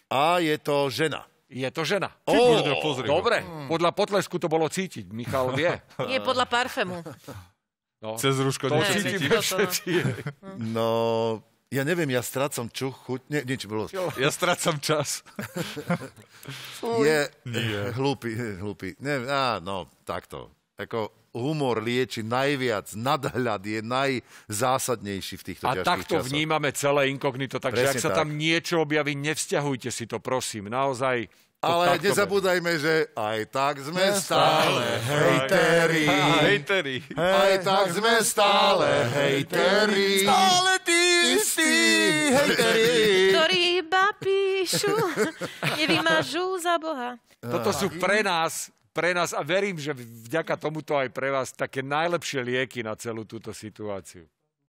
A je to žena. Je to žena. Dobre. Podľa potlesku to bolo cítiť. Michal vie. Nie podľa parfému. No. Cez rúško To necítim. cítime všetci. No, ja neviem, ja strácam čuch, chuť. Nič bolo. Ja strácam čas. Je hlúpy. No, takto. Ako humor lieči najviac, nadhľad je najzásadnejší v týchto A ťažkých takto časoch. vnímame celé inkognito, takže Presne ak sa tak. tam niečo objaví, nevzťahujte si to, prosím. Naozaj. to Ale takto nezabúdajme, že aj tak sme stále hejteri. Hejteri. Aj tak sme stále hejteri. Stále tí istí hejteri. Ktorí iba píšu, nevymažú za Boha. Toto sú pre nás a verím, že vďaka tomuto aj pre vás také najlepšie lieky na celú túto situáciu.